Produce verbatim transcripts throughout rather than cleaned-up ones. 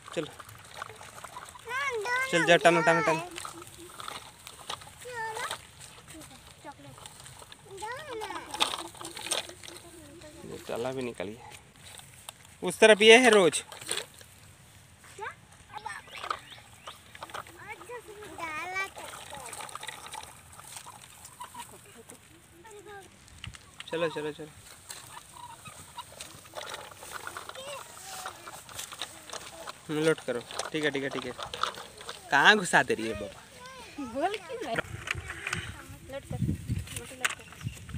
चल चल जा टानो टानो टानो। चला भी निकल गया। उस तरफ ये है रोज। चलो चलो चलो। लोड करो। ठीक है ठीक है ठीक है। कहाँ घुसा दे रही है बाबा? बोल क्यों? लोड कर, मोटी लोड कर।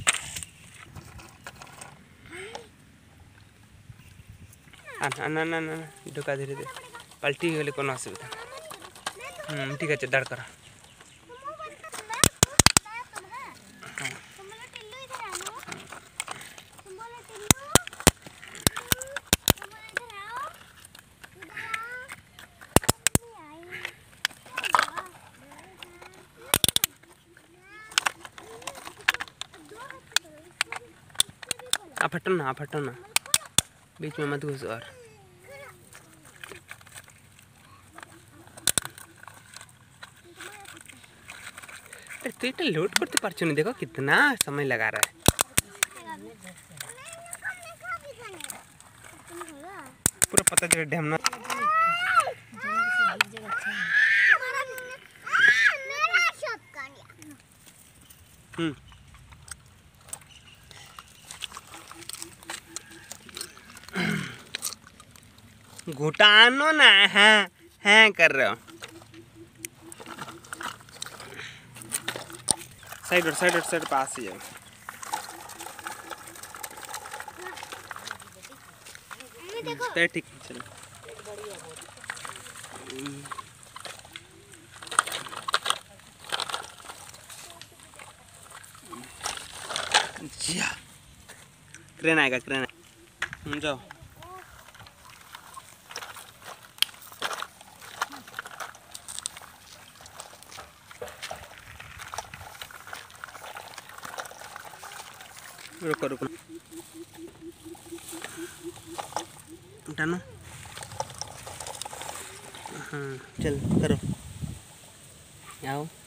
ना ना ना ना ढुका धीरे धीरे पलटी गले कोनो असुविधा। हम्म ठीक है दाड़ करा। आप हटो ना, आप हटो ना, बीच में मत घुस। और तो इतना लोड करते पारछो नहीं, देखो कितना समय लगा रहा है। पूरा पता चले ढेमना। हम्म घुटानो ना है हैं कर रहे हो। साइड और साइड और साइड पास ही है। तो ठीक चलो। क्रेन आएगा क्रेन। जाओ रुको रुको उठानो। हाँ चल करो आओ।